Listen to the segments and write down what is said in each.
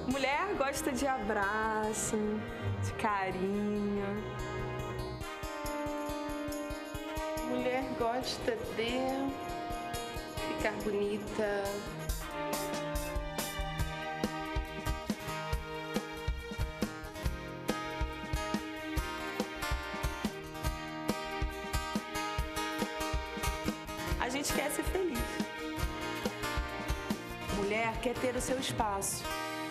Mulher gosta de abraço, de carinho. Mulher gosta de ficar bonita. A gente quer ser feliz. Mulher quer ter o seu espaço.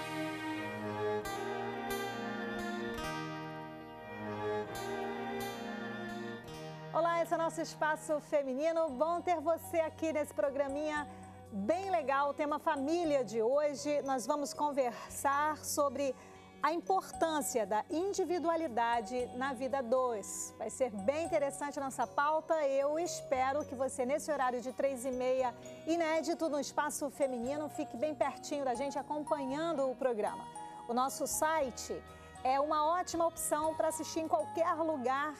Olá, esse é o nosso Espaço Feminino. Bom ter você aqui nesse programinha bem legal. O tema família de hoje, nós vamos conversar sobre a importância da individualidade na vida a dois. Vai ser bem interessante a nossa pauta. Eu espero que você, nesse horário de 3h30, inédito no Espaço Feminino, fique bem pertinho da gente acompanhando o programa. O nosso site é uma ótima opção para assistir em qualquer lugar.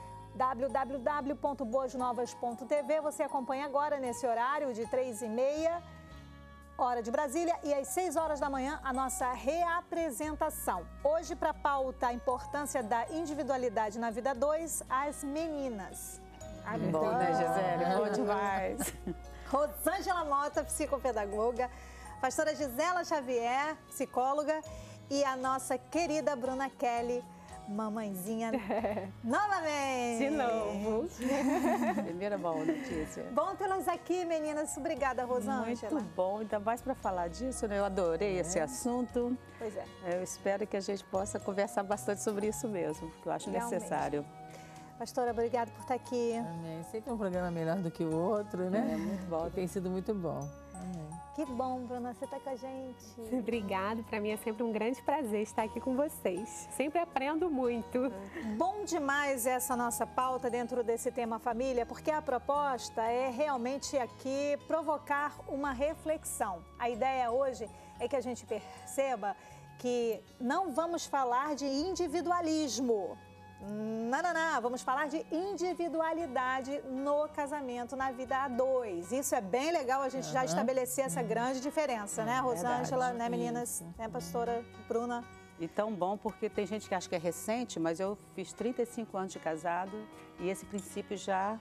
www.boasnovas.tv. Você acompanha agora nesse horário de 3h30, hora de Brasília, e às 6 horas da manhã a nossa reapresentação. Hoje, para a pauta, a importância da individualidade na vida 2, as meninas. Bom, né, Gisele? Bom demais. Rosângela Mota, psicopedagoga, pastora Gisela Xavier, psicóloga, e a nossa querida Bruna Kelly, mamãezinha, novamente. De novo. Primeira boa notícia. Bom tê-las aqui, meninas. Obrigada, Rosângela. Muito bom, ainda mais para falar disso, né? Eu adorei esse assunto. Pois é. Eu espero que a gente possa conversar bastante sobre isso mesmo, porque eu acho necessário. Pastora, obrigada por estar aqui. Amém. Sempre é um programa melhor do que o outro, né? É muito bom. Tem sido muito bom. Amém. Que bom, Bruna, você está com a gente. Obrigada, para mim é sempre um grande prazer estar aqui com vocês. Sempre aprendo muito. Bom demais essa nossa pauta dentro desse tema família, porque a proposta é realmente aqui provocar uma reflexão. A ideia hoje é que a gente perceba que não vamos falar de individualismo. Não, vamos falar de individualidade no casamento, na vida a dois. Isso é bem legal, a gente já estabelecer essa grande diferença, né, Rosângela, né, meninas, né, pastora Bruna? E tão bom porque tem gente que acha que é recente, mas eu fiz 35 anos de casado e esse princípio já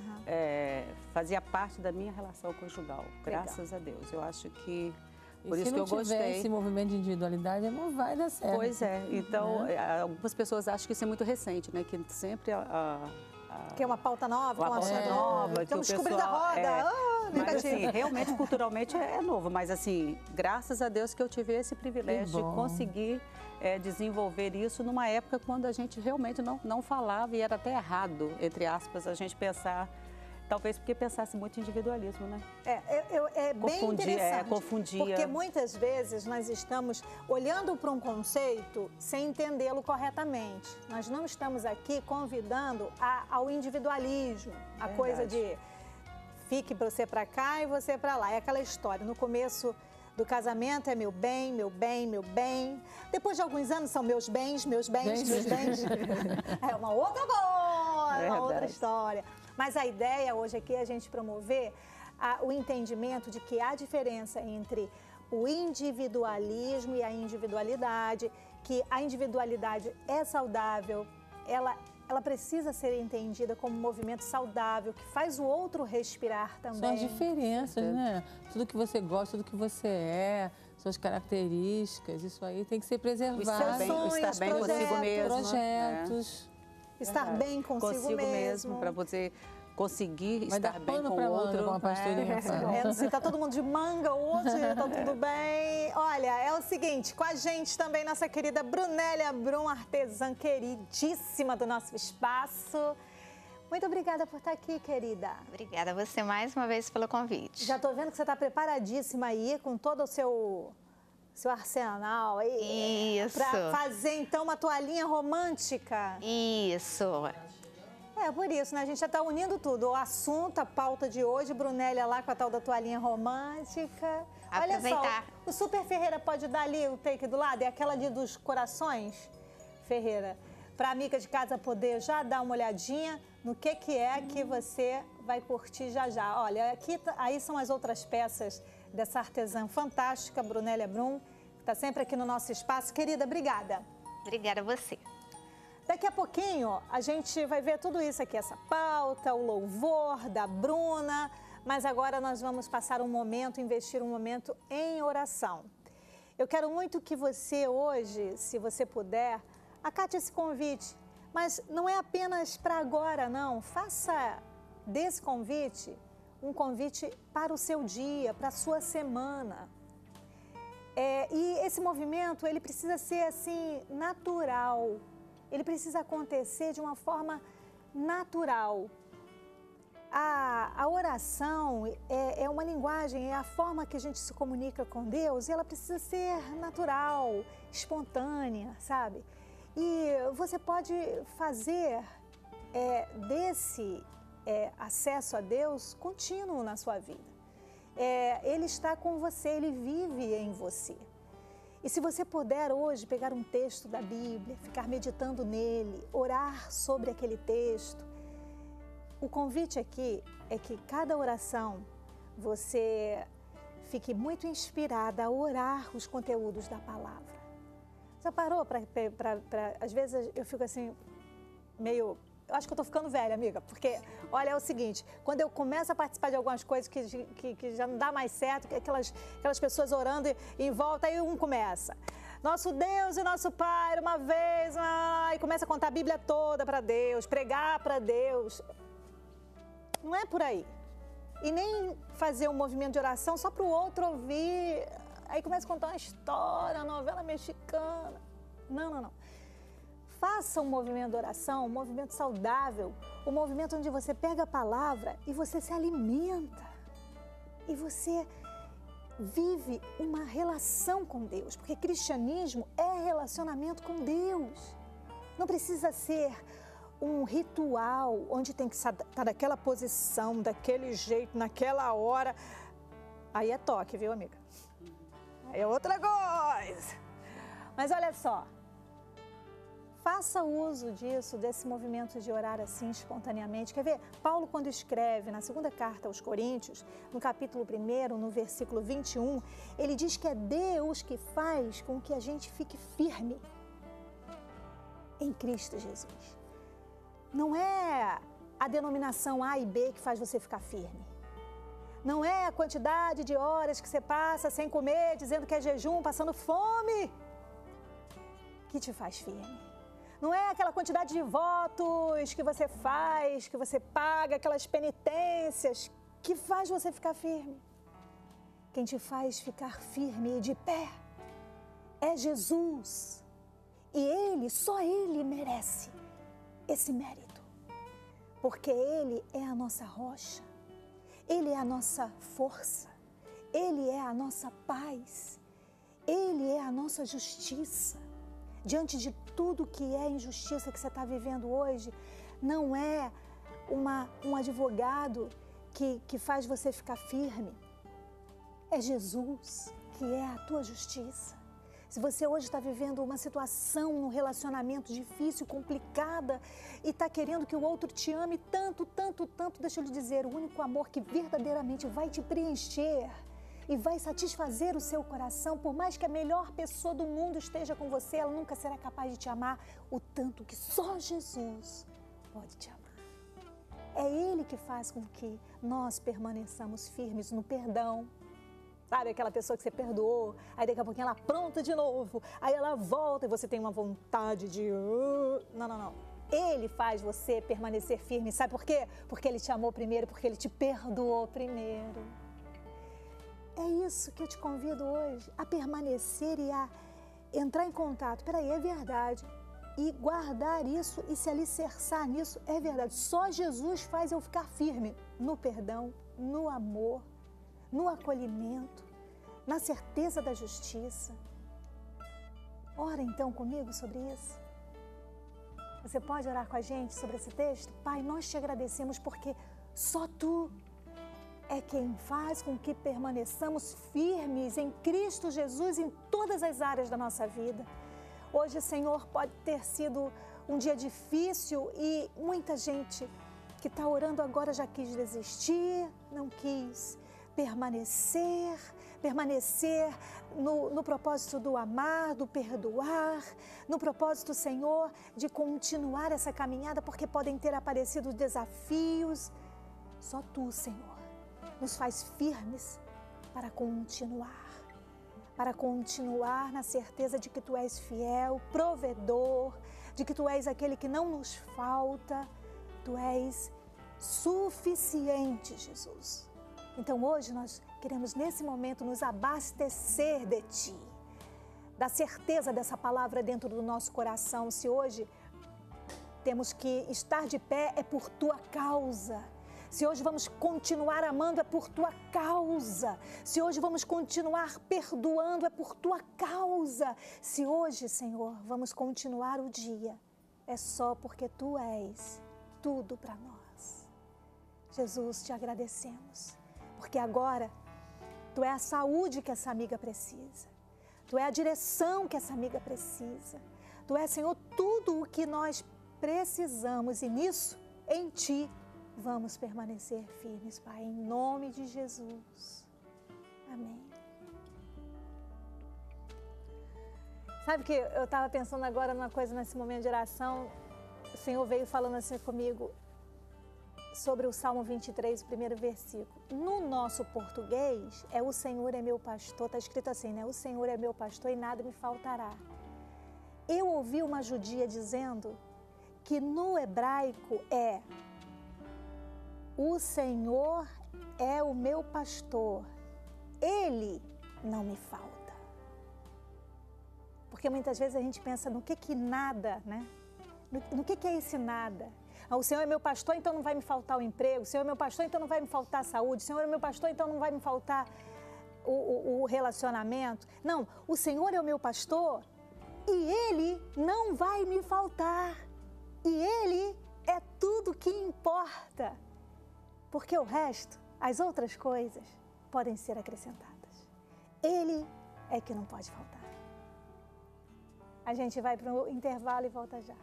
fazia parte da minha relação conjugal, graças a Deus. Eu acho que... Por isso que eu gostei. Se não tiver esse movimento de individualidade, não vai dar certo. Pois é. Então, algumas pessoas acham que isso é muito recente, né? Que sempre que é uma pauta nova, uma pauta nova. Estamos descobrindo a roda. Mas, assim, realmente, culturalmente é novo. Mas, assim, graças a Deus que eu tive esse privilégio de conseguir desenvolver isso numa época quando a gente realmente não falava e era até errado, entre aspas, a gente pensar... Talvez porque pensasse muito em individualismo, né? É bem interessante. Confundia. Porque muitas vezes nós estamos olhando para um conceito sem entendê-lo corretamente. Nós não estamos aqui convidando ao individualismo, a coisa de fique você para cá e você para lá. É aquela história, no começo do casamento é meu bem, meu bem, meu bem. Depois de alguns anos são meus bens, meus bens, meus bens. É uma outra coisa, uma outra história. Mas a ideia hoje aqui é a gente promover o entendimento de que há diferença entre o individualismo e a individualidade, que a individualidade é saudável, ela precisa ser entendida como um movimento saudável, que faz o outro respirar também. São as diferenças, né? Tudo que você gosta, tudo que você é, suas características, isso aí tem que ser preservado. Estar bem consigo mesmo. Projetos. Estar bem consigo mesmo. Para você conseguir estar bem com o outro. Com a pastorinha. Não sei, tá todo mundo de manga hoje, tá tudo bem. Olha, é o seguinte, com a gente também nossa querida Brunélia Brum, artesã queridíssima do nosso espaço. Muito obrigada por estar aqui, querida. Obrigada a você mais uma vez pelo convite. Já tô vendo que você tá preparadíssima aí com todo o seu arsenal aí. Isso. Para fazer, então, uma toalhinha romântica. Isso. Por isso, né? A gente já está unindo tudo. O assunto, a pauta de hoje, Brunélia lá com a tal da toalhinha romântica. Aproveitar. Olha só, o Super Ferreira pode dar ali o take do lado? É aquela ali dos corações, Ferreira? Para a amiga de casa poder já dar uma olhadinha no que é que você vai curtir já já. Olha, aqui, aí são as outras peças dessa artesã fantástica, Brunélia Brum, está sempre aqui no nosso espaço. Querida, obrigada. Obrigada a você. Daqui a pouquinho a gente vai ver tudo isso aqui, essa pauta, o louvor da Bruna, mas agora nós vamos passar um momento, investir um momento em oração. Eu quero muito que você hoje, se você puder, acate esse convite, mas não é apenas para agora, não. Faça desse convite um convite para o seu dia, para a sua semana. E esse movimento, ele precisa ser assim, natural. Ele precisa acontecer de uma forma natural. A oração é uma linguagem, é a forma que a gente se comunica com Deus e ela precisa ser natural, espontânea, sabe? E você pode fazer desse acesso a Deus contínuo na sua vida. Ele está com você, Ele vive em você. E se você puder hoje pegar um texto da Bíblia, ficar meditando nele, orar sobre aquele texto, o convite aqui é que cada oração você fique muito inspirada a orar os conteúdos da palavra. Já parou para às vezes eu fico assim, meio... Eu acho que eu estou ficando velha, amiga, porque, olha, é o seguinte, quando eu começo a participar de algumas coisas que já não dá mais certo, aquelas pessoas orando em volta, aí um começa. Nosso Deus e nosso Pai, uma vez, e começa a contar a Bíblia toda para Deus, pregar para Deus. Não é por aí. E nem fazer um movimento de oração só para o outro ouvir. Aí começa a contar uma história, uma novela mexicana. Não. Faça um movimento de oração, um movimento saudável, um movimento onde você pega a palavra e você se alimenta. E você vive uma relação com Deus, porque cristianismo é relacionamento com Deus. Não precisa ser um ritual onde tem que estar naquela posição, daquele jeito, naquela hora. Aí é toque, viu, amiga? Aí é outra coisa. Mas olha só. Faça uso disso, desse movimento de orar assim espontaneamente. Quer ver? Paulo, quando escreve na segunda carta aos Coríntios, no capítulo 1, no versículo 21, ele diz que é Deus que faz com que a gente fique firme em Cristo Jesus. Não é a denominação A e B que faz você ficar firme. Não é a quantidade de horas que você passa sem comer, dizendo que é jejum, passando fome, que te faz firme. Não é aquela quantidade de votos que você faz, que você paga, aquelas penitências que faz você ficar firme. Quem te faz ficar firme e de pé é Jesus. E Ele, só Ele merece esse mérito. Porque Ele é a nossa rocha, Ele é a nossa força, Ele é a nossa paz, Ele é a nossa justiça. Diante de tudo que é injustiça que você está vivendo hoje, não é um advogado que faz você ficar firme. É Jesus que é a tua justiça. Se você hoje está vivendo uma situação, um relacionamento difícil, complicada, e está querendo que o outro te ame tanto, deixa eu lhe dizer, o único amor que verdadeiramente vai te preencher e vai satisfazer o seu coração, por mais que a melhor pessoa do mundo esteja com você, ela nunca será capaz de te amar o tanto que só Jesus pode te amar. É Ele que faz com que nós permaneçamos firmes no perdão. Sabe, aquela pessoa que você perdoou, aí daqui a pouquinho ela apronta de novo, aí ela volta e você tem uma vontade de... Não. Ele faz você permanecer firme, sabe por quê? Porque Ele te amou primeiro, porque Ele te perdoou primeiro. É isso que eu te convido hoje, a permanecer e a entrar em contato. Peraí, é verdade. E guardar isso e se alicerçar nisso é verdade. Só Jesus faz eu ficar firme no perdão, no amor, no acolhimento, na certeza da justiça. Ora então comigo sobre isso. Você pode orar com a gente sobre esse texto? Pai, nós te agradecemos porque só Tu é quem faz com que permaneçamos firmes em Cristo Jesus em todas as áreas da nossa vida. Hoje, Senhor, pode ter sido um dia difícil e muita gente que está orando agora já quis desistir, não quis permanecer, permanecer no propósito do amar, do perdoar, no propósito, Senhor, de continuar essa caminhada, porque podem ter aparecido desafios. Só Tu, Senhor, nos faz firmes para continuar na certeza de que Tu és fiel, provedor, de que Tu és aquele que não nos falta, Tu és suficiente, Jesus. Então hoje nós queremos nesse momento nos abastecer de Ti, da certeza dessa palavra dentro do nosso coração. Se hoje temos que estar de pé, é por Tua causa. Se hoje vamos continuar amando, é por Tua causa. Se hoje vamos continuar perdoando, é por Tua causa. Se hoje, Senhor, vamos continuar o dia, é só porque Tu és tudo para nós. Jesus, Te agradecemos, porque agora Tu é a saúde que essa amiga precisa. Tu é a direção que essa amiga precisa. Tu é, Senhor, tudo o que nós precisamos, e nisso, em Ti, vamos permanecer firmes, Pai, em nome de Jesus. Amém. Sabe que eu estava pensando agora numa coisa nesse momento de oração. O Senhor veio falando assim comigo sobre o Salmo 23, o primeiro versículo. No nosso português, o Senhor é meu pastor, está escrito assim, né? O Senhor é meu pastor e nada me faltará. Eu ouvi uma judia dizendo que no hebraico o Senhor é o meu pastor, Ele não me falta. Porque muitas vezes a gente pensa no que nada, né? No que é esse nada? O Senhor é meu pastor, então não vai me faltar o emprego. O Senhor é meu pastor, então não vai me faltar a saúde. O Senhor é meu pastor, então não vai me faltar o relacionamento. Não, o Senhor é o meu pastor e Ele não vai me faltar. E Ele é tudo que importa. Porque o resto, as outras coisas, podem ser acrescentadas. Ele é que não pode faltar. A gente vai para o intervalo e volta já.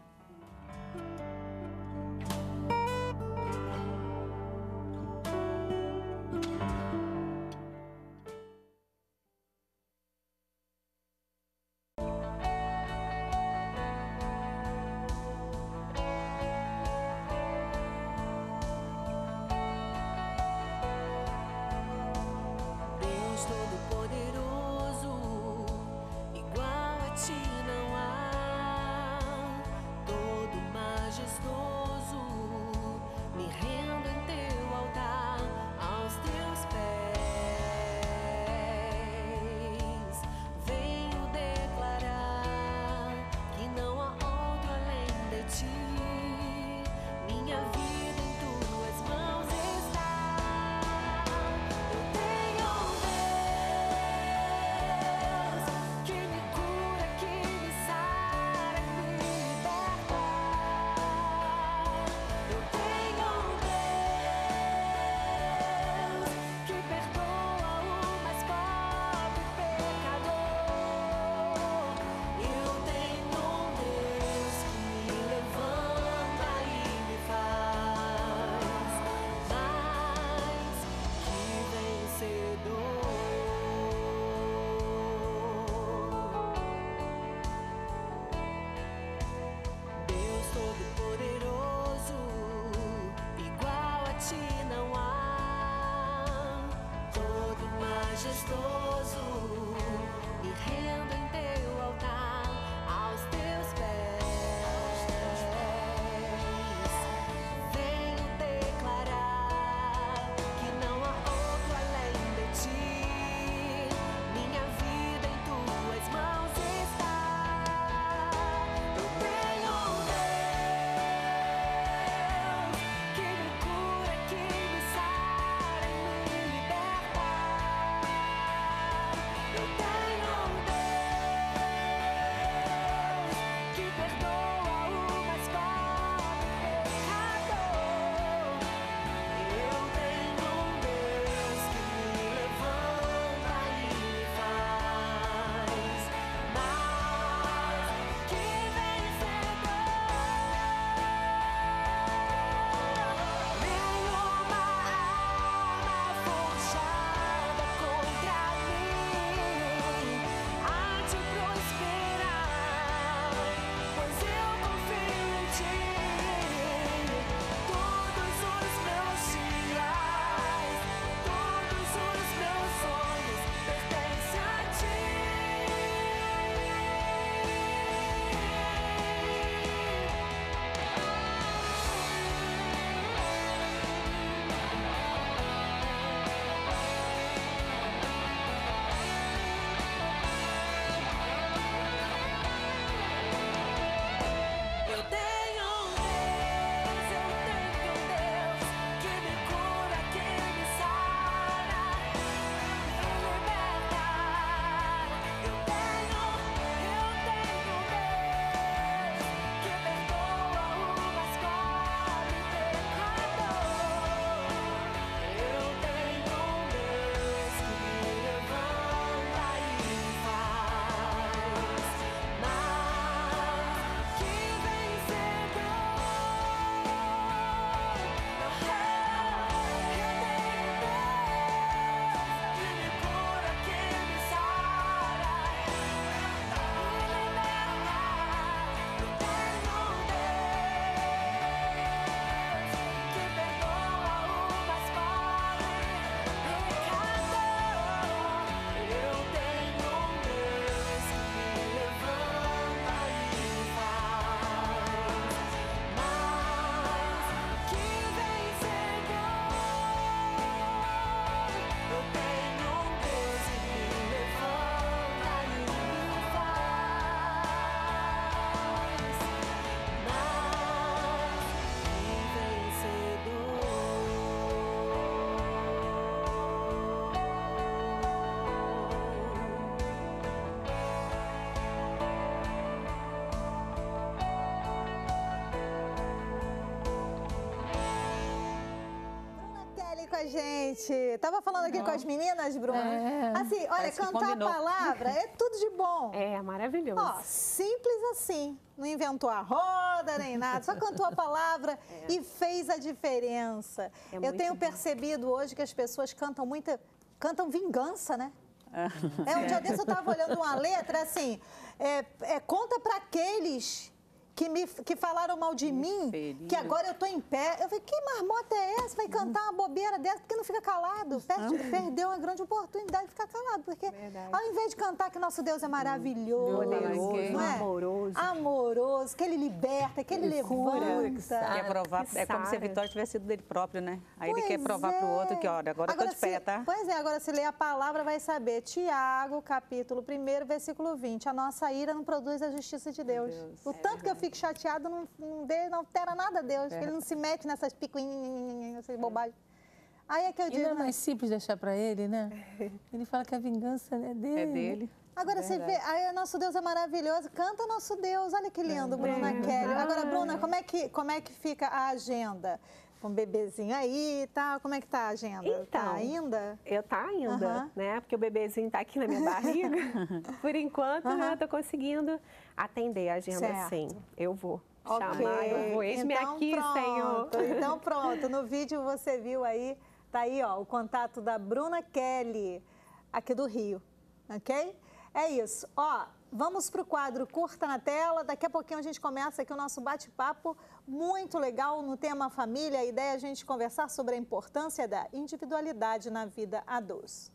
gente. Tava falando aqui com as meninas, Bruna. Assim, olha, Parece que cantar a combinou. palavra é tudo de bom. É maravilhoso. Ó, simples assim. Não inventou a roda nem nada, só cantou a palavra e fez a diferença. É Eu muito tenho bom. percebido hoje que as pessoas cantam vingança, né? Um dia desse eu estava olhando uma letra assim, conta para aqueles que falaram mal de mim, feriram. que agora eu tô em pé. Eu falei, que marmota é essa? Vai cantar uma bobeira dessa, porque não fica calado? Perdeu uma grande oportunidade de ficar calado, porque ao invés de cantar que nosso Deus é maravilhoso, Poderoso, não é? amoroso. Amoroso, que Ele liberta, que Ele levanta. Quer provar, que é como se a sara. vitória tivesse sido dele próprio, né? Aí ele Pois quer provar pro outro que, olha, agora eu tô de pé, tá? Pois é, agora se ler a palavra vai saber. Tiago, capítulo 1, versículo 20. A nossa ira não produz a justiça de Deus. O tanto que eu fico chateado não altera nada a Deus. Ele não se mete nessas picuinhas, essas bobagens. Aí é que eu E digo... não é mais simples deixar para ele, né? Ele fala que a vingança é dele. É dele. Agora você vê, aí o nosso Deus é maravilhoso, canta nosso Deus, olha que lindo, Bruna Kelly. Agora, Bruna, como é que fica a agenda? Com um bebezinho aí e tal, como é que tá a agenda? Então, tá ainda? Tá ainda, Aham. né? Porque o bebezinho tá aqui na minha barriga. Por enquanto, né, eu tô conseguindo atender a agenda, Certo. sim. Eu vou Ok. chamar, eu vou. Eis-me aqui, Senhor. Então pronto, no vídeo você viu aí, tá aí ó, o contato da Bruna Kelly, aqui do Rio, ok? É isso, ó, vamos pro quadro Curta na Tela, daqui a pouquinho a gente começa aqui o nosso bate-papo muito legal no tema família, a ideia é a gente conversar sobre a importância da individualidade na vida a dois.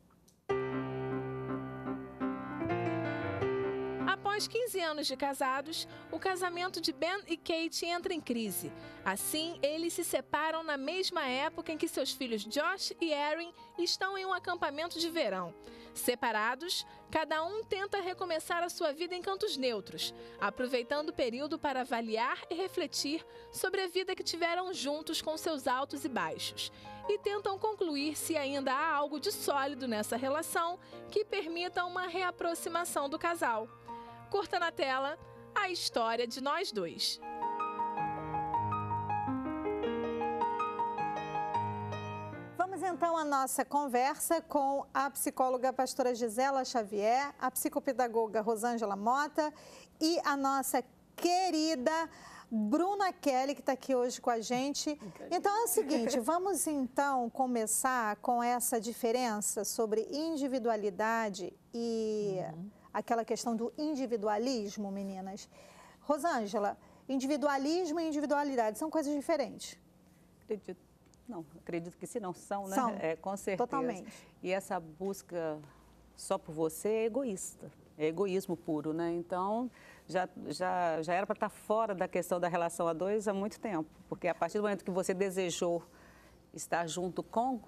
Após 15 anos de casados, o casamento de Ben e Kate entra em crise. Assim, eles se separam na mesma época em que seus filhos Josh e Erin estão em um acampamento de verão. Separados, cada um tenta recomeçar a sua vida em cantos neutros, aproveitando o período para avaliar e refletir sobre a vida que tiveram juntos com seus altos e baixos. E tentam concluir se ainda há algo de sólido nessa relação que permita uma reaproximação do casal. Curta na tela a história de nós dois. Vamos então à nossa conversa com a psicóloga pastora Gisela Xavier, a psicopedagoga Rosângela Mota e a nossa querida Bruna Kelly, que está aqui hoje com a gente. Então é o seguinte, vamos então começar com essa diferença sobre individualidade e aquela questão do individualismo, meninas. Rosângela, individualismo e individualidade são coisas diferentes? Acredito que sim, não são, né? São, Com certeza. totalmente. E essa busca só por você é egoísta, é egoísmo puro, né? Então, já era para estar fora da questão da relação a dois há muito tempo, porque a partir do momento que você desejou estar junto com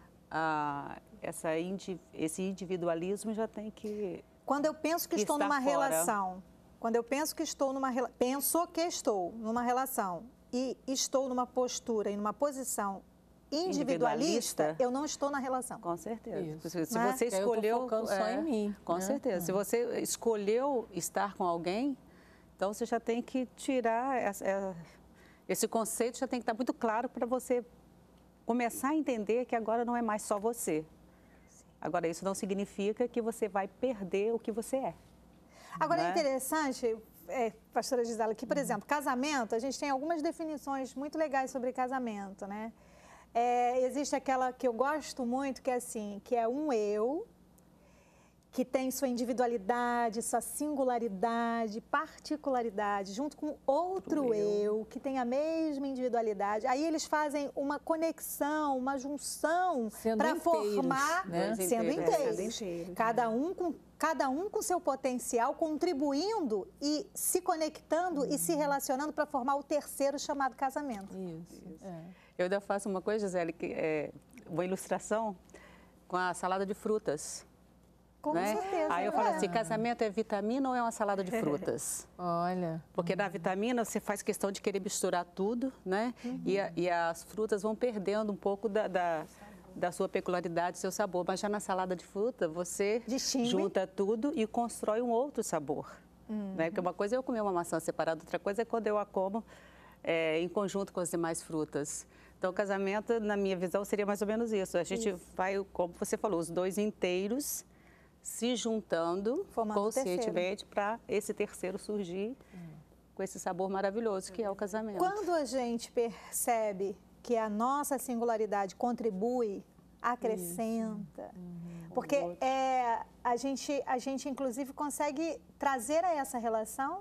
esse individualismo, já tem que... Quando eu penso que estou numa relação, quando eu penso que estou numa relação e estou numa postura e numa posição individualista, eu não estou na relação. Com certeza. Isso. Se você escolheu... Eu tô focando só em mim. Com certeza. Se você escolheu estar com alguém, então você já tem que tirar esse conceito, já tem que estar muito claro para você começar a entender que agora não é mais só você. Agora, isso não significa que você vai perder o que você é. Agora, né? é interessante, pastora Gisela, que, por exemplo, casamento, a gente tem algumas definições muito legais sobre casamento, né? Existe aquela que eu gosto muito, que é assim, que é um eu, que tem sua individualidade, sua singularidade, particularidade, junto com outro eu, que tem a mesma individualidade. Aí eles fazem uma conexão, uma junção para formar, né? sendo inteiros. Cada um com seu potencial, contribuindo e se conectando e se relacionando para formar o terceiro chamado casamento. Isso. Eu ainda faço uma coisa, Gisele, que é uma ilustração com a salada de frutas. Com certeza. Aí eu falo assim, casamento é vitamina ou é uma salada de frutas? Olha. Porque na vitamina você faz questão de querer misturar tudo, né? E as frutas vão perdendo um pouco da sua peculiaridade, seu sabor. Mas já na salada de fruta, você junta tudo e constrói um outro sabor. Né? Porque uma coisa é eu comer uma maçã separada, outra coisa é quando eu a como em conjunto com as demais frutas. Então, o casamento, na minha visão, seria mais ou menos isso. A gente vai, como você falou, os dois inteiros se juntando conscientemente para esse terceiro surgir com esse sabor maravilhoso que é o casamento. Quando a gente percebe que a nossa singularidade contribui, acrescenta, porque a gente inclusive consegue trazer a essa relação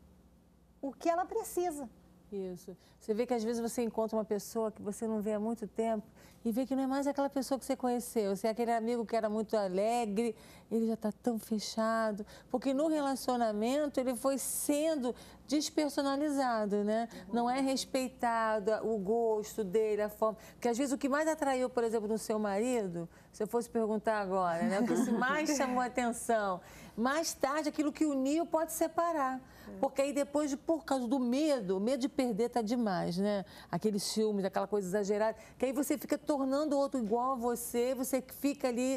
o que ela precisa. Isso. Você vê que às vezes você encontra uma pessoa que você não vê há muito tempo e vê que não é mais aquela pessoa que você conheceu. Você é aquele amigo que era muito alegre, ele já está tão fechado. Porque no relacionamento ele foi sendo despersonalizado, né? Não é respeitado o gosto dele, a forma. Porque às vezes o que mais atraiu, por exemplo, no seu marido, se eu fosse perguntar agora, né? O que mais chamou a atenção, mais tarde aquilo que uniu pode separar. Porque aí depois, por causa do medo, o medo de perder tá demais, né? Aqueles ciúmes, aquela coisa exagerada, que aí você fica tornando o outro igual a você, você fica ali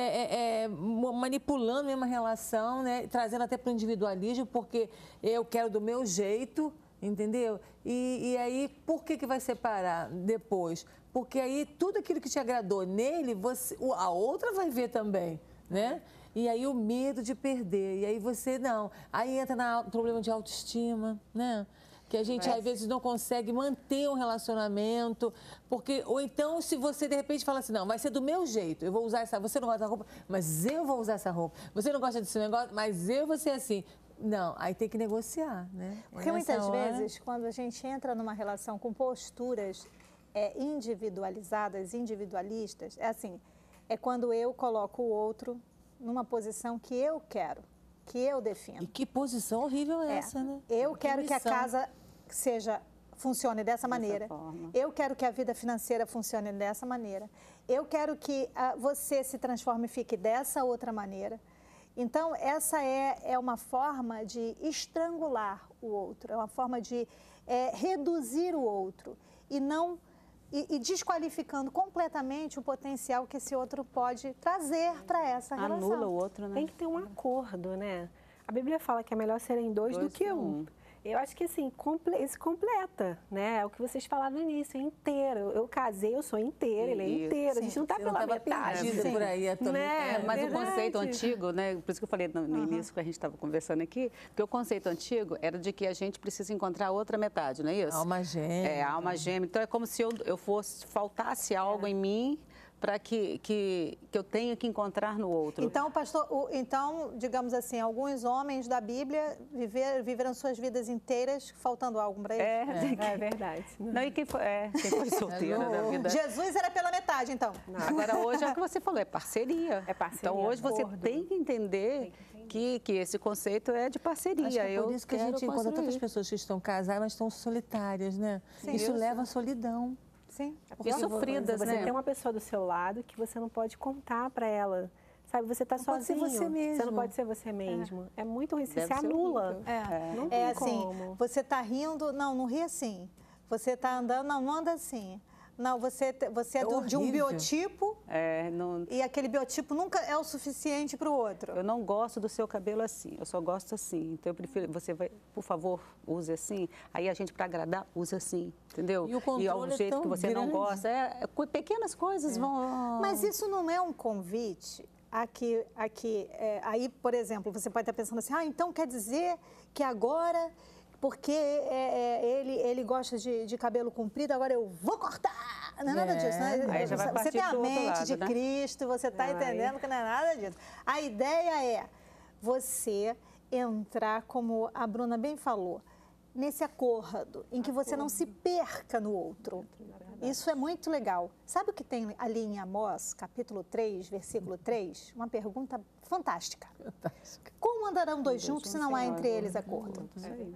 manipulando a mesma relação, né? Trazendo até para o individualismo, porque eu quero do meu jeito, entendeu? E aí, por que vai separar depois? Porque aí tudo aquilo que te agradou nele, a outra vai ver também, né? E aí o medo de perder, e aí você não. Aí entra no problema de autoestima, né? Que a gente às vezes não consegue manter um relacionamento, porque, ou então se você de repente fala assim, não, vai ser do meu jeito, eu vou usar essa, você não gosta dessa roupa, mas eu vou usar essa roupa. Você não gosta desse negócio, mas eu vou ser assim. Não, aí tem que negociar, né? Porque muitas vezes, quando a gente entra numa relação com posturas individualizadas, individualistas, é assim, é quando eu coloco o outro numa posição que eu quero, que eu defino. E que posição horrível é essa, né? Eu quero que a casa funcione dessa maneira. Eu quero que a vida financeira funcione dessa maneira. Eu quero que você se transforme e fique dessa outra maneira. Então, essa é uma forma de estrangular o outro, é uma forma de reduzir o outro e não... E desqualificando completamente o potencial que esse outro pode trazer para essa relação. Anula o outro, né? Tem que ter um acordo, né? A Bíblia fala que é melhor serem dois do que um. Eu acho que assim, se completa, né? É o que vocês falaram no início, inteiro. Eu casei, eu sou inteira, ele é inteiro. A gente não está pela metade. Por aí, né? Mas o conceito antigo, né? Por isso que eu falei no início que a gente estava conversando aqui, porque o conceito antigo era de que a gente precisa encontrar outra metade, não é isso? Alma gêmea. É, alma gêmea. Então é como se faltasse algo em mim para que eu tenha que encontrar no outro. Então, pastor, digamos assim, alguns homens da Bíblia viveram suas vidas inteiras faltando algo para eles. É verdade. Não, e quem foi solteiro da vida? Jesus era pela metade, então. Não. Agora, hoje é o que você falou, é parceria. É parceria. Então, hoje você tem que entender que esse conceito é de parceria. Acho que é por isso que a gente encontra tantas pessoas que estão casadas, mas estão solitárias, né? Sim, isso leva à solidão. Sim. E sofridas, né? Você tem uma pessoa do seu lado que você não pode contar para ela. Sabe, você está sozinho. Pode ser você mesmo. Você não pode ser você mesmo. É muito ruim, você se anula. Não tem como. Você está rindo, não ri assim. Você está andando, não anda assim. Não, você é de um biotipo e aquele biotipo nunca é o suficiente para o outro. Eu não gosto do seu cabelo assim, eu só gosto assim. Então eu prefiro, você vai, por favor, use assim. Aí a gente, para agradar, usa assim, entendeu? E o controle jeito que você grande. não gosta, pequenas coisas vão... Mas isso não é um convite aí, por exemplo, você pode estar pensando assim, então quer dizer que agora... Porque ele gosta de cabelo comprido, agora eu vou cortar. Não é nada disso, né? Aí já vai você tem a mente lado, de né? Cristo, você está entendendo que não é nada disso. A ideia é você entrar, como a Bruna bem falou, nesse acordo, em que você não se perca no outro. Isso é muito legal. Sabe o que tem ali em Amós, capítulo 3, versículo 3? Uma pergunta fantástica. Como andarão dois juntos se não há entre eles acordo?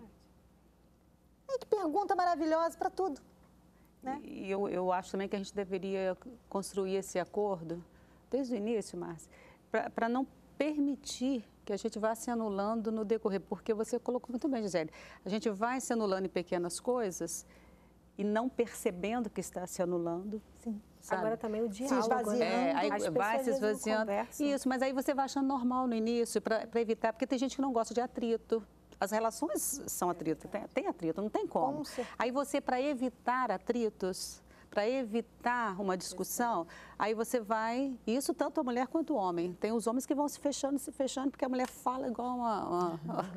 Que pergunta maravilhosa para tudo. Né? E eu acho também que a gente deveria construir esse acordo desde o início, Márcia, para não permitir que a gente vá se anulando no decorrer, porque você colocou muito bem, Gisele, a gente vai se anulando em pequenas coisas e não percebendo que está se anulando. Sim. Sabe? Agora também o diálogo. Se esvaziando. Aí vai se esvaziando. Isso, mas aí você vai achando normal no início, para evitar, porque tem gente que não gosta de atrito. As relações são atrito, tem atrito, não tem como. Aí você, para evitar atritos, para evitar uma discussão, aí você vai, isso tanto a mulher quanto o homem. Tem os homens que vão se fechando, porque a mulher fala igual uma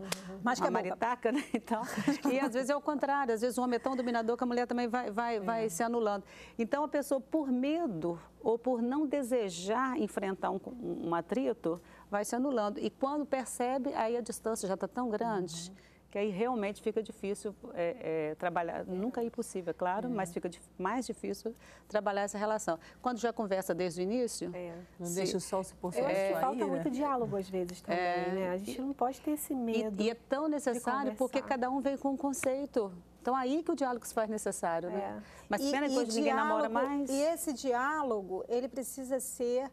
maritaca, né? Então, e às vezes é o contrário, às vezes o homem é tão dominador que a mulher também vai se anulando. Então a pessoa, por medo ou por não desejar enfrentar um atrito, vai se anulando. E quando percebe, aí a distância já está tão grande, que aí realmente fica difícil trabalhar. Nunca é impossível, é claro, mas fica mais difícil trabalhar essa relação. Quando já conversa desde o início... Não deixa o sol se pôr sobre a sua ira. Falta muito diálogo às vezes também, né? A gente não pode ter esse medo. E é tão necessário porque cada um vem com um conceito. Então, aí que o diálogo se faz necessário, né? Mas pena que hoje ninguém namora mais. E esse diálogo, ele precisa ser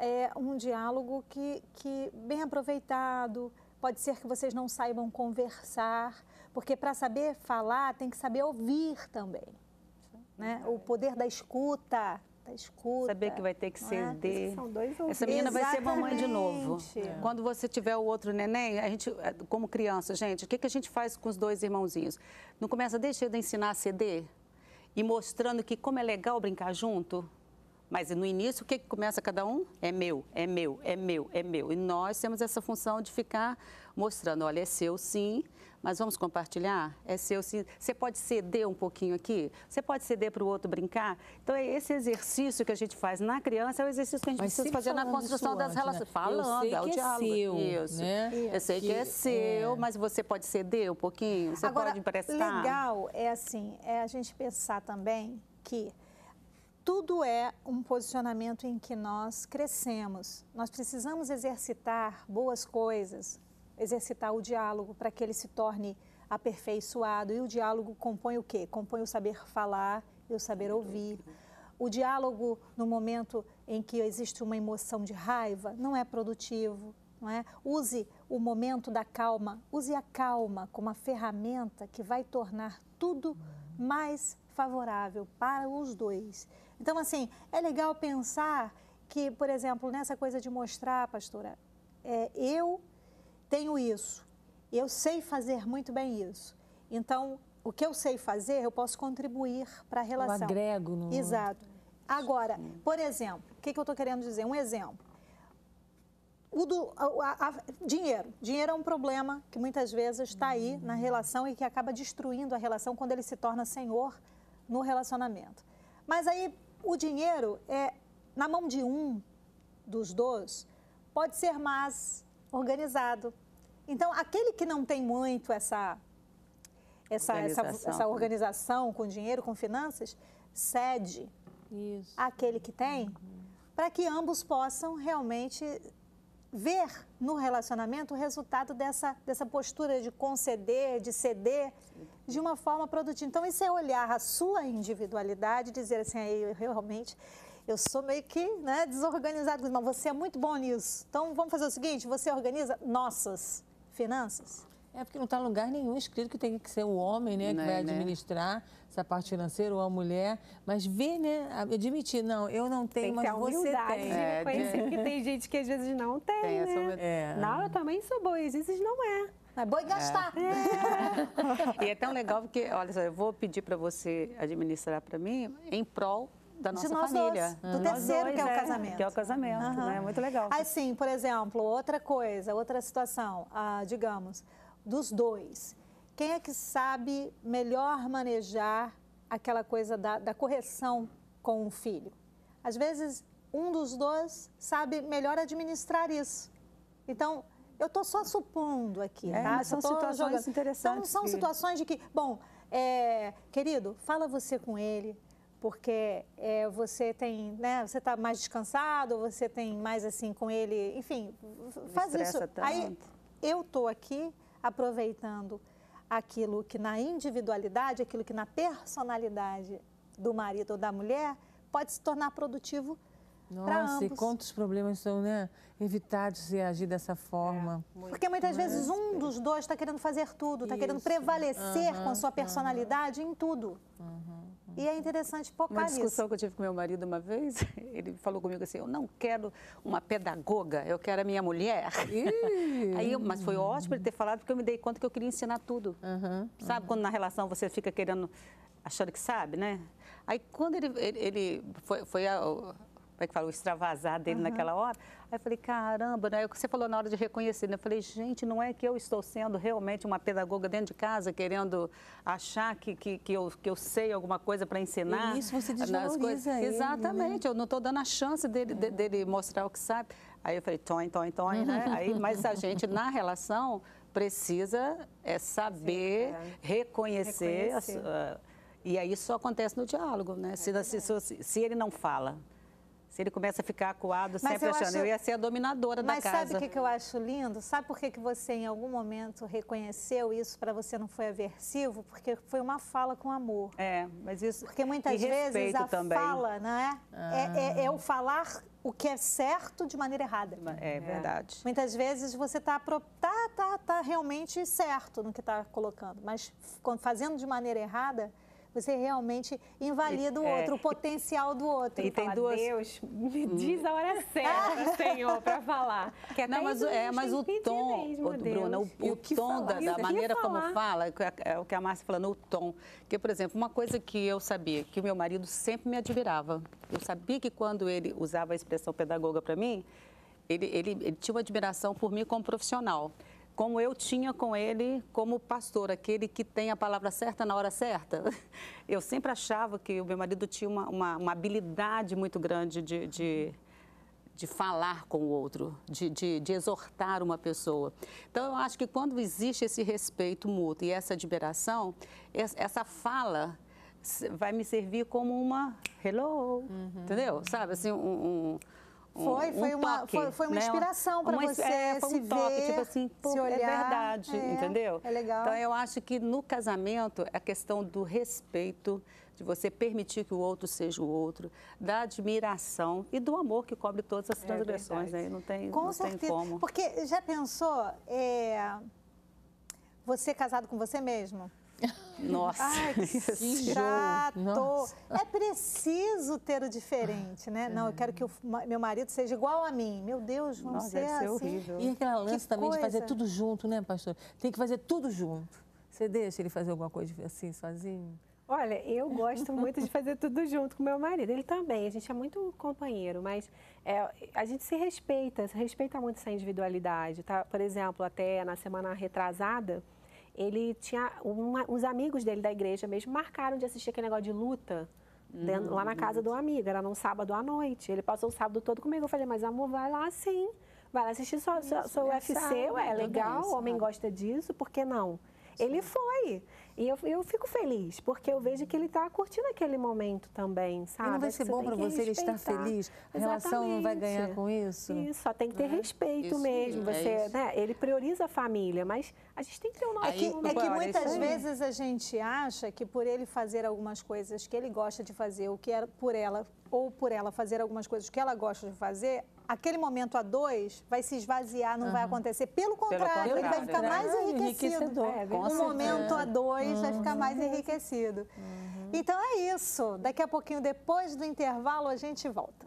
um diálogo que bem aproveitado. Pode ser que vocês não saibam conversar, porque para saber falar tem que saber ouvir também, né? O poder da escuta. Saber que vai ter que ceder. São dois Essa menina vai ser mamãe de novo. Quando você tiver o outro neném, a gente, como criança, gente, o que a gente faz com os dois irmãozinhos? Não começa a deixar de ensinar a ceder e mostrando que como é legal brincar junto? Mas no início, o que começa cada um? É meu, é meu, é meu, é meu. E nós temos essa função de ficar mostrando, olha, é seu sim, mas vamos compartilhar? É seu sim. Você pode ceder um pouquinho aqui? Você pode ceder para o outro brincar? Então, esse exercício que a gente faz na criança é o exercício que a gente precisa fazer na construção das relações. Né? Falando, é o diálogo. Seu, isso. Né? Eu sei que é seu, mas você pode ceder um pouquinho? Você pode emprestar? Legal é assim, a gente pensar também que tudo é um posicionamento em que nós crescemos. Nós precisamos exercitar boas coisas, exercitar o diálogo para que ele se torne aperfeiçoado. E o diálogo compõe o quê? Compõe o saber falar e o saber ouvir. O diálogo, no momento em que existe uma emoção de raiva, não é produtivo. Não é? Use o momento da calma, use a calma como uma ferramenta que vai tornar tudo mais favorável para os dois. Então, assim, é legal pensar que, por exemplo, nessa coisa de mostrar, pastora, eu tenho isso, eu sei fazer muito bem isso. Então, o que eu sei fazer, eu posso contribuir para a relação. Eu agrego no... Exato. Agora, por exemplo, o que eu estou querendo dizer? Um exemplo. Dinheiro. Dinheiro é um problema que muitas vezes está aí na relação e que acaba destruindo a relação quando ele se torna senhor no relacionamento. Mas aí o dinheiro, na mão de um dos dois, pode ser mais organizado. Então, aquele que não tem muito essa organização com dinheiro, com finanças, cede àquele que tem, para que ambos possam realmente ver no relacionamento o resultado dessa postura de conceder, de ceder, de uma forma produtiva. Então, isso é olhar a sua individualidade e dizer assim, eu sou meio que desorganizado, mas você é muito bom nisso. Então, vamos fazer o seguinte, você organiza nossas finanças. Porque não está em lugar nenhum escrito que tem que ser o homem, né, que vai administrar essa parte financeira ou a mulher, mas ver, né, admitir, não, eu não tenho, mas você tem. De reconhecer que tem gente que às vezes não tem, né? Não, eu também sou boa, às vezes não é. É bom gastar. E é tão legal porque, olha só, eu vou pedir para você administrar para mim em prol da nossa família. Do terceiro, que é o casamento. Que é o casamento, né? Muito legal. Assim, por exemplo, outra situação, digamos, dos dois. Quem é que sabe melhor manejar aquela coisa da correção com o filho? Às vezes, um dos dois sabe melhor administrar isso. Então, eu estou só supondo aqui, tá? Mas são situações interessantes. São situações de que, bom, querido, fala você com ele, porque você tem, né? Você está mais descansado, você tem mais assim com ele, enfim, faz isso. Tanto. Aí eu estou aqui aproveitando aquilo que na individualidade, aquilo que na personalidade do marido ou da mulher pode se tornar produtivo para ambos. Nossa, e quantos problemas são, né, evitados se agir dessa forma. Porque muitas vezes um dos dois está querendo fazer tudo, está querendo prevalecer com a sua personalidade em tudo. E é interessante focar Uma nisso. discussão que eu tive com meu marido uma vez, ele falou comigo assim, eu não quero uma pedagoga, eu quero a minha mulher. Aí, mas foi ótimo ele ter falado, porque eu me dei conta que eu queria ensinar tudo. Sabe quando na relação você fica querendo, achando que sabe, né? Aí quando ele foi como é que fala, o extravasar dele naquela hora, aí eu falei, caramba, né? Você falou na hora de reconhecer, né? Eu falei, gente, não é que eu estou sendo realmente uma pedagoga dentro de casa, querendo achar que eu sei alguma coisa para ensinar. E isso você nas desvaloriza coisas. ele, Exatamente, eu não estou dando a chance dele mostrar o que sabe. Aí eu falei, toin, né? Aí, mas a gente, na relação, precisa saber reconhecer. E aí isso só acontece no diálogo, né? Se ele não fala. Se ele começa a ficar acuado, sempre achando, eu ia ser a dominadora da casa. Mas sabe o que eu acho lindo? Sabe por que você, em algum momento, reconheceu isso, para você não foi aversivo? Porque foi uma fala com amor. Mas isso... Porque muitas vezes a também. fala, né? É o falar o que é certo de maneira errada. É verdade. Muitas vezes você tá realmente certo no que está colocando, mas fazendo de maneira errada, você realmente invalida o outro, o potencial do outro. E tem duas... Deus, me diz a hora certa, Senhor, para falar. Que não, mas o tom, mesmo, Bruna, o tom da maneira como fala, é o que a Márcia falando, o tom. Porque, por exemplo, uma coisa que eu sabia, que o meu marido sempre me admirava. Eu sabia que quando ele usava a expressão pedagoga para mim, ele tinha uma admiração por mim como profissional. Como eu tinha com ele como pastor, aquele que tem a palavra certa na hora certa. Eu sempre achava que o meu marido tinha uma habilidade muito grande de falar com o outro, de exortar uma pessoa. Então, eu acho que quando existe esse respeito mútuo e essa admiração, essa fala vai me servir como uma hello, entendeu? Sabe, assim, Foi uma inspiração para você se ver, tipo assim, se olhar. É verdade, entendeu? É legal. Então, eu acho que no casamento, a questão do respeito, de você permitir que o outro seja o outro, da admiração e do amor que cobre todas as transgressões, né? Não tem como. Porque já pensou, você casado com você mesmo? Nossa, ai, que chato. Nossa. É preciso ter o diferente, né? Não, eu quero que o meu marido seja igual a mim. Meu Deus, vamos ser assim. Horrível. E aquela lance também de fazer tudo junto, né, pastor? Tem que fazer tudo junto. Você deixa ele fazer alguma coisa assim, sozinho? Olha, eu gosto muito de fazer tudo junto com meu marido. Ele também, a gente é muito companheiro, mas a gente se respeita muito essa individualidade, tá? Por exemplo, até na semana retrasada, ele tinha uns amigos dele da igreja mesmo marcaram de assistir aquele negócio de luta lá na casa do amigo, era num sábado à noite. Ele passou o sábado todo comigo, eu falei, mas amor, vai lá sim, vai lá assistir sua UFC, é legal, o homem gosta disso, por que não? Ele foi. E eu fico feliz, porque eu vejo que ele está curtindo aquele momento também, sabe? E não vai ser bom para você ele estar feliz? A relação não vai ganhar com isso? Isso, só tem que ter respeito mesmo. Né? Ele prioriza a família, mas a gente tem que ter o nosso... É que muitas vezes a gente acha que por ele fazer algumas coisas que ele gosta de fazer, o que é por ela, ou por ela fazer algumas coisas que ela gosta de fazer, aquele momento a dois vai se esvaziar, não vai acontecer. Pelo contrário, ele vai ficar mais enriquecido. O momento a dois vai ficar mais enriquecido. Então é isso. Daqui a pouquinho, depois do intervalo, a gente volta.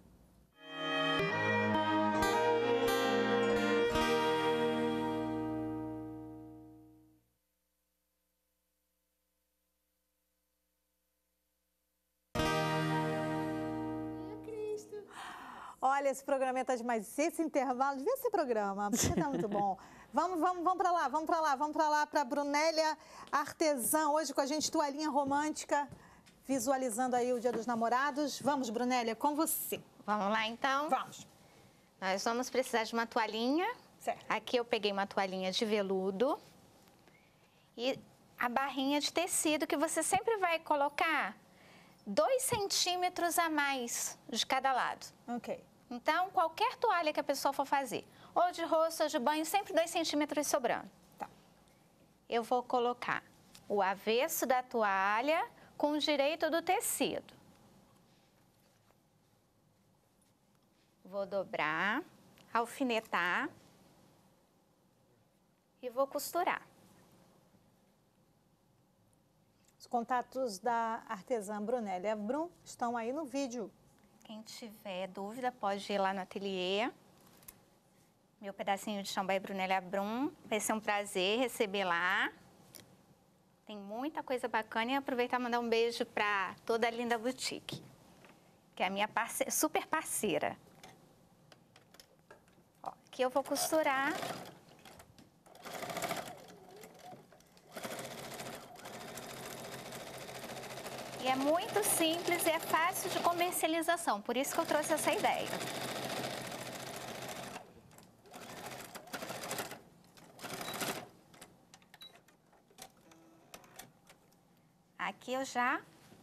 Olha, esse programa está demais. Esse intervalo devia ser programa, porque está muito bom. Vamos para lá, para a Brunélia Artesã, hoje com a gente, toalhinha romântica, visualizando aí o Dia dos Namorados. Vamos, Brunélia, com você. Vamos lá, então? Vamos. Nós vamos precisar de uma toalhinha. Certo. Aqui eu peguei uma toalhinha de veludo e a barrinha de tecido que você sempre vai colocar 2 centímetros a mais de cada lado. Ok. Então, qualquer toalha que a pessoa for fazer, ou de rosto ou de banho, sempre 2 centímetros sobrando. Tá. Eu vou colocar o avesso da toalha com o direito do tecido. Vou dobrar, alfinetar e vou costurar. contatos da artesã Brunélia Brum estão aí no vídeo. Quem tiver dúvida pode ir lá no ateliê. Meu pedacinho de chão by Brunélia Brum. Vai ser um prazer receber lá. Tem muita coisa bacana e aproveitar e mandar um beijo para toda a Linda Boutique, que é a minha super parceira. Ó, aqui eu vou costurar. E é muito simples e é fácil de comercialização, por isso que eu trouxe essa ideia. Aqui eu já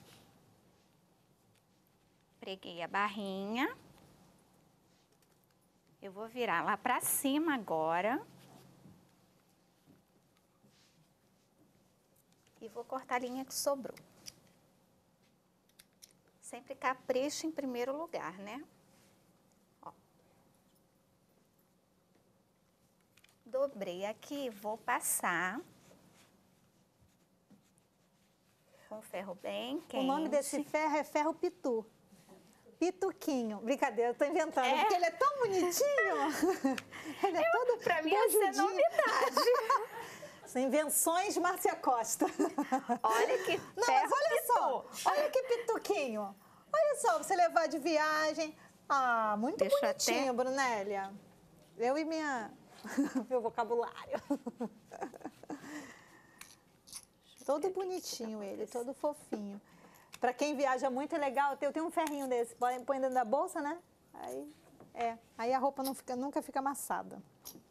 preguei a barrinha. Eu vou virar lá pra cima agora. E vou cortar a linha que sobrou. Sempre capricho em primeiro lugar, né? Ó. Dobrei aqui, vou passar com ferro bem quente. O nome desse ferro é ferro pitu. Pituquinho. Brincadeira, eu tô inventando, porque ele é tão bonitinho. Ele é todo pra mim, essa é novidade. São invenções Márcia Costa. Olha que Não, ferro mas olha pitu. só, olha que pituquinho. Olha só, você levar de viagem. Ah, muito Deixa bonitinho, Brunélia. Eu e meu vocabulário. Todo bonitinho ele, todo fofinho. Para quem viaja muito é legal, eu tenho um ferrinho desse, põe dentro da bolsa, né? Aí a roupa nunca fica amassada.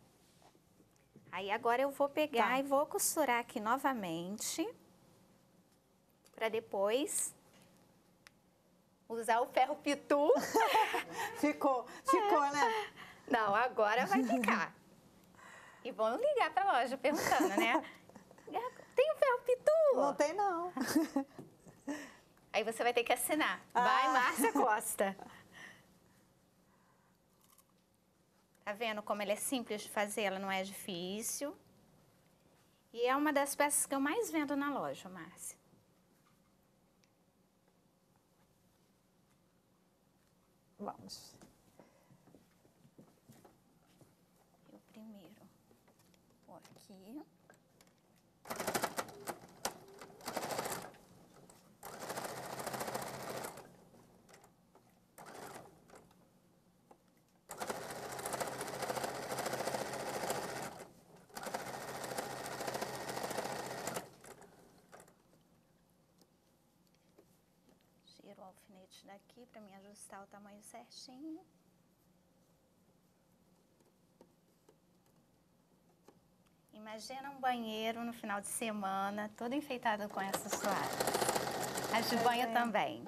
Aí agora eu vou pegar e vou costurar aqui novamente, para depois usar o ferro pitu. Ficou, né? Não, agora vai ficar. E vamos ligar para a loja perguntando, né? Tem o ferro pitu? Não tem, não. Aí você vai ter que assinar. Vai, Márcia Costa. Tá vendo como ela é simples de fazer? Ela não é difícil. E é uma das peças que eu mais vendo na loja, Márcia. Vamos. Eu primeiro vou aqui. Giro o alfinete daqui para me ajustar o tamanho certinho. Imagina um banheiro no final de semana, todo enfeitado com essas toalhas. As de banho também.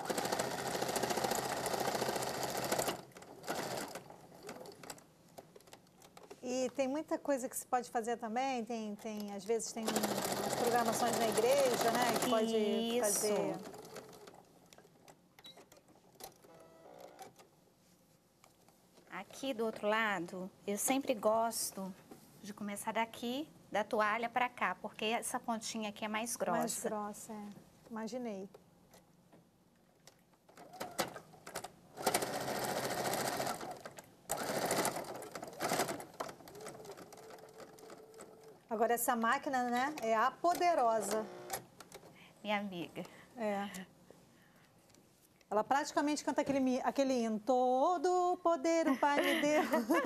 E tem muita coisa que se pode fazer também, às vezes tem umas programações na igreja, né? Que pode fazer. Aqui do outro lado, eu sempre gosto de começar daqui, da toalha para cá, porque essa pontinha aqui é mais grossa. Mais grossa, imaginei. Agora essa máquina, né, é a poderosa. Minha amiga. Ela praticamente canta aquele hino. Todo o poder o Pai me deu.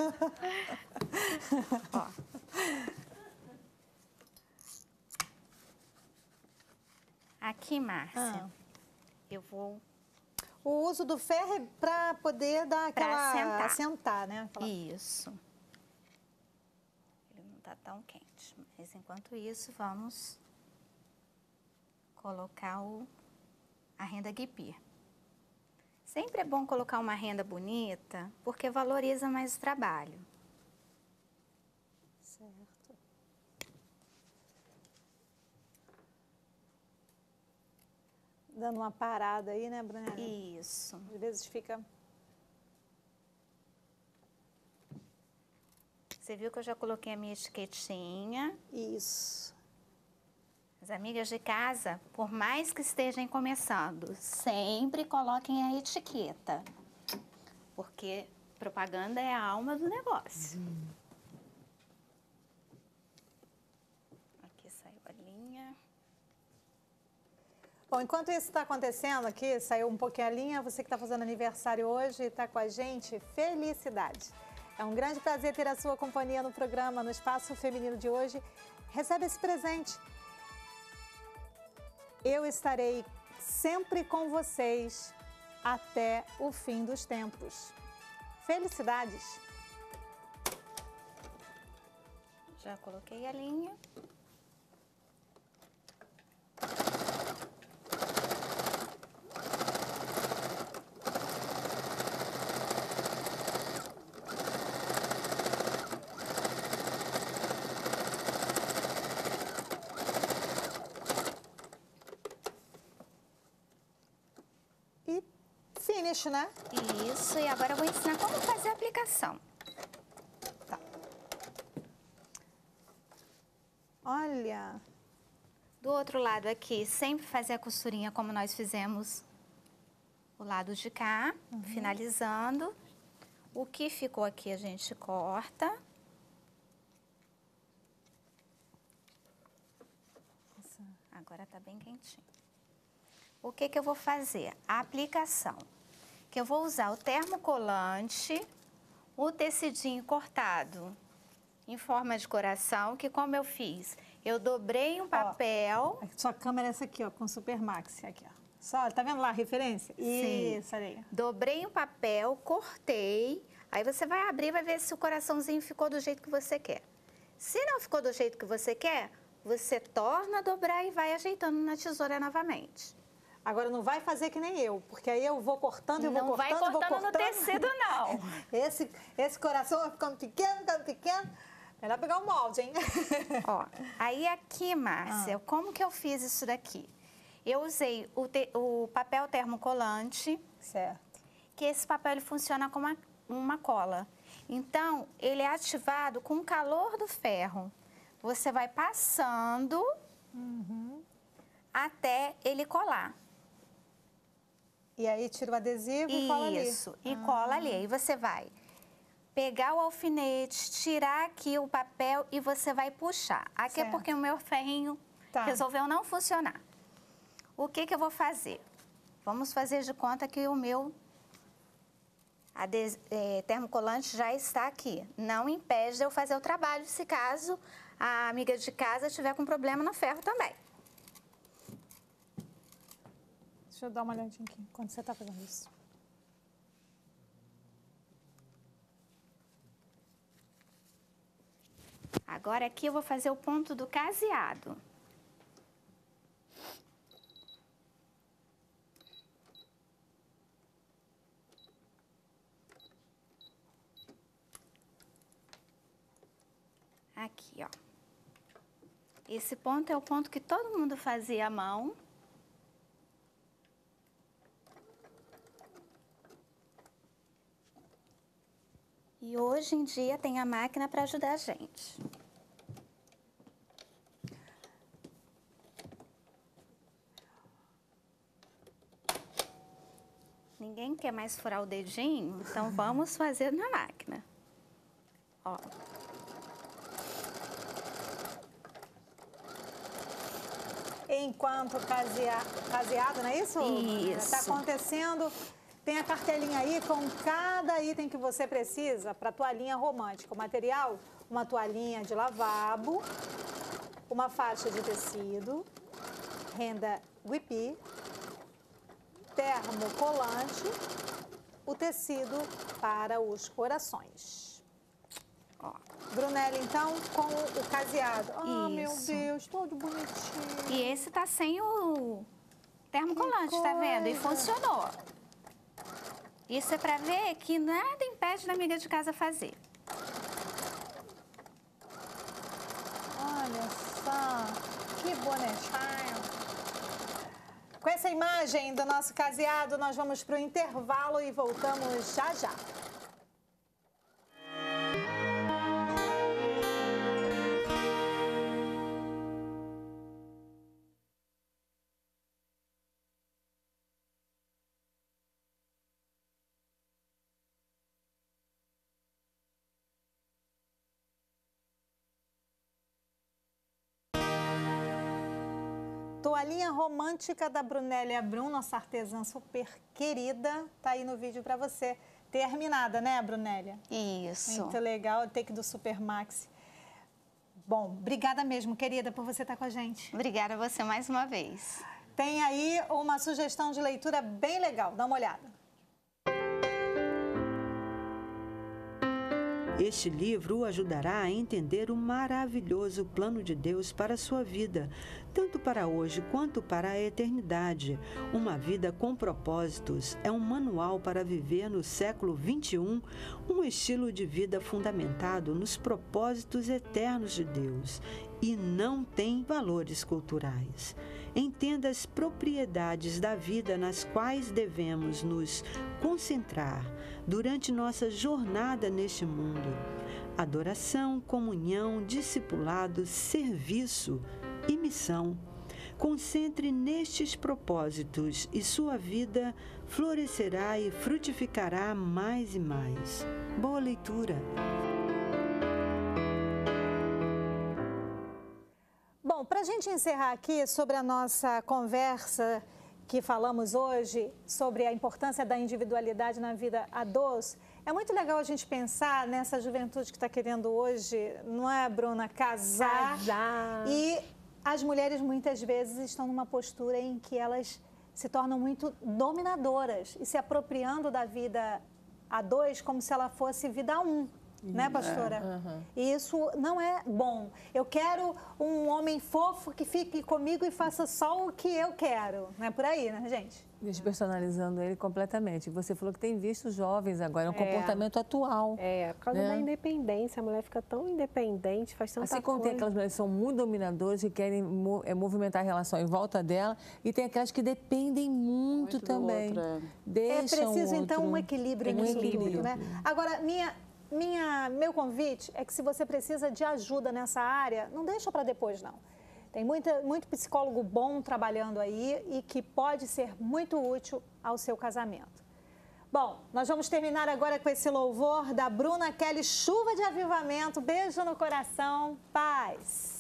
Ó. Aqui, Márcia, eu vou... O uso do ferro é para poder dar aquela... assentar, né? Isso. Ele não tá tão quente, mas enquanto isso, vamos colocar a renda guipir. Sempre é bom colocar uma renda bonita, porque valoriza mais o trabalho. Certo. Dando uma parada aí, né, Bruna? Isso. Às vezes fica... Você viu que eu já coloquei a minha etiquetinha? Isso. As amigas de casa, por mais que estejam começando, sempre coloquem a etiqueta, porque propaganda é a alma do negócio. Aqui saiu a linha. Bom, enquanto isso está acontecendo aqui, saiu um pouquinho a linha, você que está fazendo aniversário hoje e está com a gente, felicidade. É um grande prazer ter a sua companhia no programa, no Espaço Feminino de hoje. Recebe esse presente. Eu estarei sempre com vocês até o fim dos tempos. Felicidades! Já coloquei a linha. Finish, né? Isso, e agora eu vou ensinar como fazer a aplicação. Tá. Olha. Do outro lado aqui, sempre fazer a costurinha como nós fizemos o lado de cá, finalizando. O que ficou aqui a gente corta. Agora tá bem quentinho. O que que eu vou fazer? A aplicação. Que eu vou usar o termocolante, o tecidinho cortado em forma de coração, que como eu fiz, eu dobrei um papel. Ó, sua câmera é essa aqui, ó, com Super Max, aqui, ó. Só, tá vendo lá a referência? Sim. Isso, aí. Dobrei um papel, cortei, aí você vai abrir e vai ver se o coraçãozinho ficou do jeito que você quer. Se não ficou do jeito que você quer, você torna a dobrar e vai ajeitando na tesoura novamente. Agora, não vai fazer que nem eu, porque aí eu vou cortando, eu vou cortando, Não vai cortando no tecido, não. Esse coração vai ficando pequeno. Melhor pegar o molde, hein? Ó, aí aqui, Márcia, como que eu fiz isso daqui? Eu usei o papel termocolante. Certo. Que esse papel ele funciona como uma cola. Então, ele é ativado com o calor do ferro. Você vai passando até ele colar. E aí tira o adesivo e cola ali. Isso, e cola ali. Aí você vai pegar o alfinete, tirar aqui o papel e você vai puxar. Aqui é porque o meu ferrinho resolveu não funcionar. O que que eu vou fazer? Vamos fazer de conta que o meu termocolante já está aqui. Não impede de eu fazer o trabalho, se caso a amiga de casa tiver com problema no ferro também. Deixa eu dar uma olhadinha aqui, enquanto você está fazendo isso. Agora aqui eu vou fazer o ponto do caseado. Aqui, ó. Esse ponto é o ponto que todo mundo fazia à mão. E hoje em dia tem a máquina para ajudar a gente. Ninguém quer mais furar o dedinho, então vamos fazer na máquina. Ó. Enquanto caseado, não é isso? Isso. Está acontecendo. Tem a cartelinha aí com cada item que você precisa para toalhinha romântica. O material, uma toalhinha de lavabo, uma faixa de tecido, renda whippy, termocolante, o tecido para os corações. Ó. Brunelli, então, com o caseado. Ah, meu Deus, todo bonitinho. E esse tá sem o termocolante, tá vendo? E funcionou. Isso é para ver que nada impede da amiga de casa fazer. Olha só, que bonitinho. Com essa imagem do nosso caseado, nós vamos para o intervalo e voltamos já já. toalhinha romântica da Brunélia Brum, nossa artesã super querida. Tá aí no vídeo para você. Terminada, né, Brunélia? Isso. Muito legal, o take do Super Maxi. Bom, obrigada mesmo, querida, por você estar com a gente. Obrigada a você mais uma vez. Tem aí uma sugestão de leitura bem legal, dá uma olhada. Este livro o ajudará a entender o maravilhoso plano de Deus para a sua vida, tanto para hoje quanto para a eternidade. Uma vida com propósitos é um manual para viver no século XXI, um estilo de vida fundamentado nos propósitos eternos de Deus e não tem valores culturais. Entenda as propriedades da vida nas quais devemos nos concentrar durante nossa jornada neste mundo. Adoração, comunhão, discipulado, serviço e missão. Concentre nestes propósitos e sua vida florescerá e frutificará mais e mais. Boa leitura! Bom, para a gente encerrar aqui sobre a nossa conversa que falamos hoje, sobre a importância da individualidade na vida a dois, é muito legal a gente pensar nessa juventude que está querendo hoje, não é, Bruna, casar. E as mulheres muitas vezes estão numa postura em que elas se tornam muito dominadoras e se apropriando da vida a dois como se ela fosse vida a um. Né, pastora? E isso não é bom. Eu quero um homem fofo que fique comigo e faça só o que eu quero. Não é por aí, né, gente? Despersonalizando ele completamente. Você falou que tem visto jovens agora, é um comportamento atual. Por causa da independência. A mulher fica tão independente, faz tanta coisa. Assim como tem aquelas mulheres que são muito dominadoras e querem movimentar a relação em volta dela, e tem aquelas que dependem muito também. É preciso, então, um equilíbrio nisso tudo, né? Agora, meu convite é que se você precisa de ajuda nessa área, não deixa para depois, não. Tem muito psicólogo bom trabalhando aí e que pode ser muito útil ao seu casamento. Bom, nós vamos terminar agora com esse louvor da Bruna Kelly, Chuva de Avivamento. Beijo no coração, paz.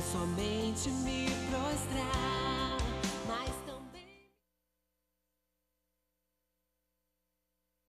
somente me prostrar.